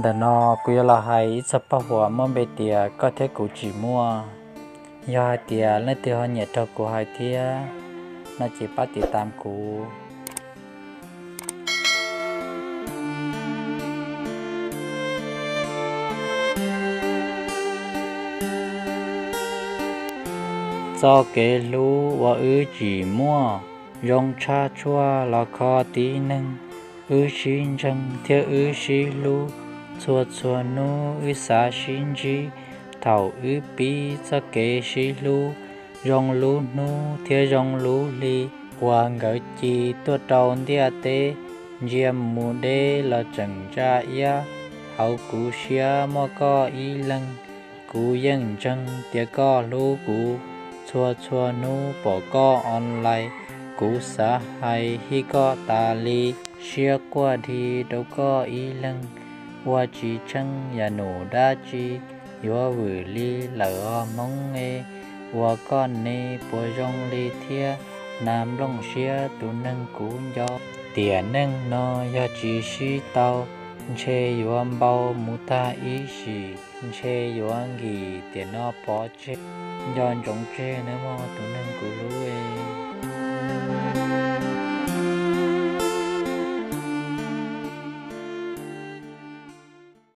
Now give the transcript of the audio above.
để nó cứ là hay sắp bao hoa mong bê tia có thể cụ chỉ mua do hai tia lấy tia họ nhẹ cho của hai tia nó chỉ bắt tia tam cụ do cái lú và chỉ mua rong cha chua là khó tí nâng xin chân theo xí lú chua chua nu sa xin chi thảo bi cho kế xí lú rong lú nu theo rong lú li hoàng gỡ chi tua trâu tia tê diêm mù đê là chẳng cha ya hậu cụ xia mò có y lăng cụ dân chân tia có lú cụ chua chua nu bỏ có online cụ xã hay hi có tà li xia qua thì đâu có ý lăng qua chỉ chân và nổ đa chi vừa vừa li lỡ mong nghe qua con nê bỏ rong li thia nam long xia tu nâng cú do tiền nâng nó do chỉ si tao chê yuan bao mu ta ý xì chê yuan gì tiền nó bỏ chê do trồng chê nữa mà tu nâng cú lúa